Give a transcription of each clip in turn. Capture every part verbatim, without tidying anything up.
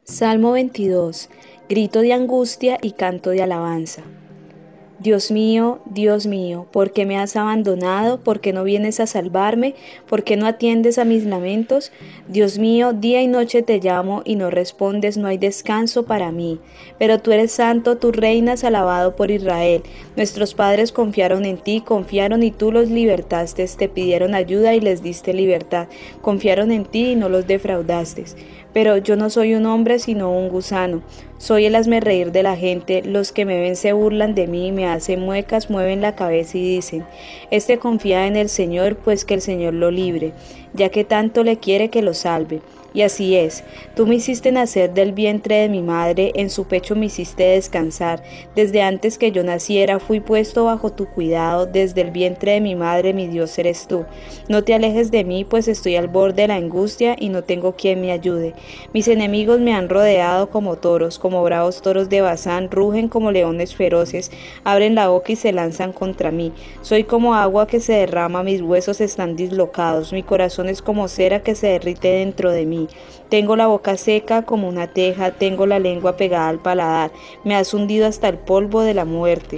Salmo veintidós. Grito de angustia y canto de alabanza. Dios mío, Dios mío, ¿por qué me has abandonado? ¿Por qué no vienes a salvarme? ¿Por qué no atiendes a mis lamentos? Dios mío, día y noche te llamo y no respondes, no hay descanso para mí. Pero tú eres santo, tú reinas, alabado por Israel. Nuestros padres confiaron en ti, confiaron y tú los libertaste, te pidieron ayuda y les diste libertad. Confiaron en ti y no los defraudaste. Pero yo no soy un hombre sino un gusano. Soy el hazmerreír de la gente, los que me ven se burlan de mí, me hacen muecas, mueven la cabeza y dicen, este confía en el Señor, pues que el Señor lo libre, ya que tanto le quiere que lo salve. Y así es, tú me hiciste nacer del vientre de mi madre, en su pecho me hiciste descansar. Desde antes que yo naciera fui puesto bajo tu cuidado, desde el vientre de mi madre mi Dios eres tú. No te alejes de mí, pues estoy al borde de la angustia y no tengo quien me ayude. Mis enemigos me han rodeado como toros, como bravos toros de Bazán, rugen como leones feroces, abren la boca y se lanzan contra mí. Soy como agua que se derrama, mis huesos están dislocados, mi corazón es como cera que se derrite dentro de mí. Tengo la boca seca como una teja, tengo la lengua pegada al paladar, me has hundido hasta el polvo de la muerte.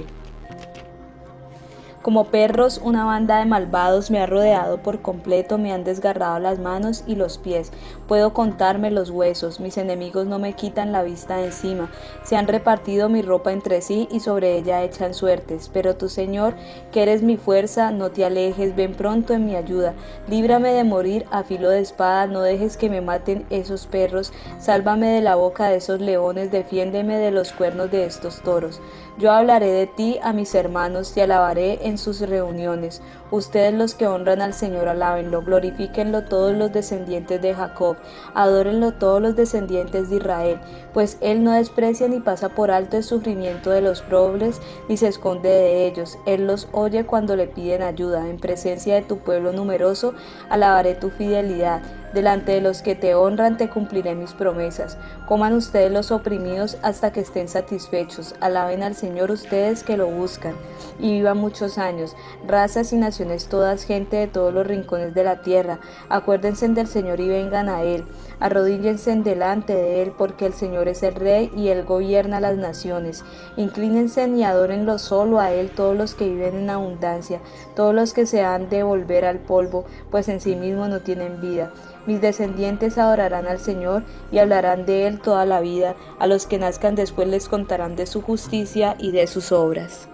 Como perros, una banda de malvados me ha rodeado por completo, me han desgarrado las manos y los pies. Puedo contarme los huesos, mis enemigos no me quitan la vista de encima. Se han repartido mi ropa entre sí y sobre ella echan suertes. Pero tú, Señor, que eres mi fuerza, no te alejes, ven pronto en mi ayuda. Líbrame de morir a filo de espada, no dejes que me maten esos perros. Sálvame de la boca de esos leones, defiéndeme de los cuernos de estos toros. Yo hablaré de ti a mis hermanos, te alabaré en sus reuniones. Ustedes los que honran al Señor, alábenlo, glorifíquenlo todos los descendientes de Jacob, adórenlo todos los descendientes de Israel, pues Él no desprecia ni pasa por alto el sufrimiento de los pobres, ni se esconde de ellos. Él los oye cuando le piden ayuda. En presencia de tu pueblo numeroso, alabaré tu fidelidad. Delante de los que te honran te cumpliré mis promesas. Coman ustedes los oprimidos hasta que estén satisfechos. Alaben al Señor ustedes que lo buscan, y vivan muchos años. Razas y naciones todas, gente de todos los rincones de la tierra, acuérdense del Señor y vengan a Él. Arrodíllense delante de Él, porque el Señor es el Rey y Él gobierna las naciones. Inclínense y adórenlo solo a Él todos los que viven en abundancia, todos los que se han de volver al polvo, pues en sí mismos no tienen vida. Mis descendientes adorarán al Señor y hablarán de Él toda la vida. A los que nazcan después les contarán de su justicia y de sus obras.